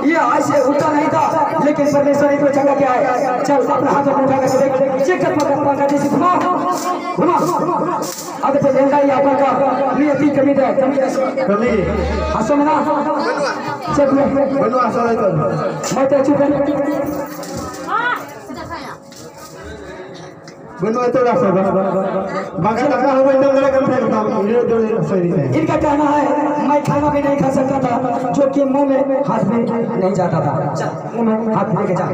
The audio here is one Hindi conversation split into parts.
ये आज से उठा नहीं था, लेकिन परमेश्वर ने तो जगह क्या है। चल अपना हाथ में उठा कर देख, चेक कर पकड़ जैसे घुमा घुमा। अब तो लेंगा ही आपका का नियति कमी दे कमी हंसो में ना चल बनवा हंसो नहीं तो मैं तो चुप बनवा तो रखो बाकी लगा हो गया तो मेरे कम फेंकता हूं। इनका कहना है मैं खाना भी नहीं खा सकता था, जो कि मुंह में हाथ में नहीं जाता था। मुंह में हाथ लेके जा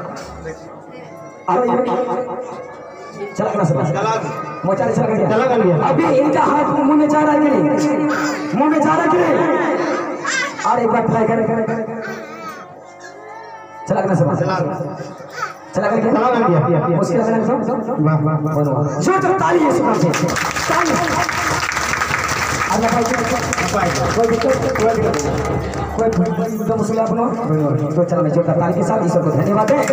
चला कर सब मोचा चला कर गया। अभी इनका हाथ मुंह में जा रहा है कि नहीं, मुंह में जा रहा है कि नहीं। और एक बार ट्राई कर चला कर सब चला कर गया उसके बाद वाह वाह वाह जो तो ताली है सुना से ताली। अल्लाह भाई कोई तो मुस्लिम अपनो तो चल मैं जो ताली के साथ ईश्वर को धन्यवाद है।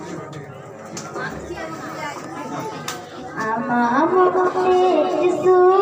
Ama